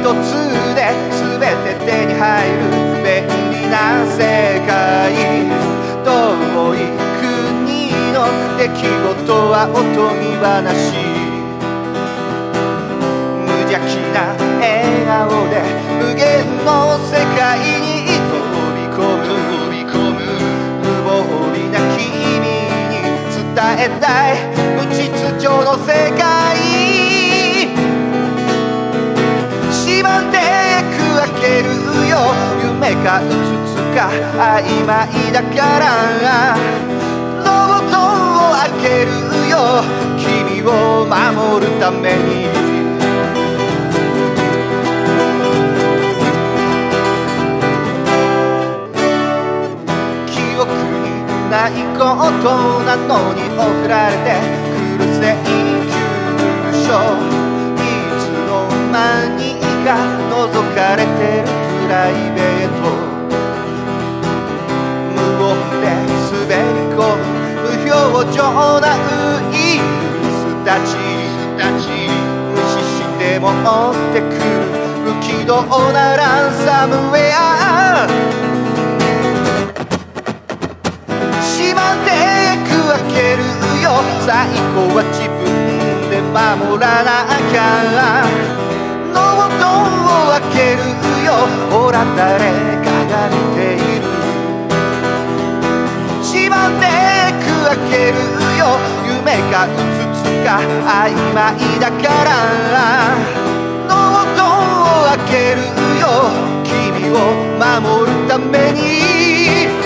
つで全て手に入る便利な世界。遠い国の出来事はおとぎ話。無邪気な笑顔で無限の世界に飛び込む。無防備な君に伝えたい無秩序の世界。しまってく開けるよ、夢かうつつか曖昧だからロボットを開けるよ、君を守るために。記憶にないことなのに送られてくる請求書。いつの間にか覗かれてるプライベート。無音で滑り込む無表情なウイルスたち。無視しても追ってくる不気道なランサムウェア。しまってく開けるよ、最後は自分で守らなきゃ。ノートを開けるよ、ほら誰かが見ている。しまってく開けるよ、夢かうつつか曖昧だからノートを開けるよ、君を守るために。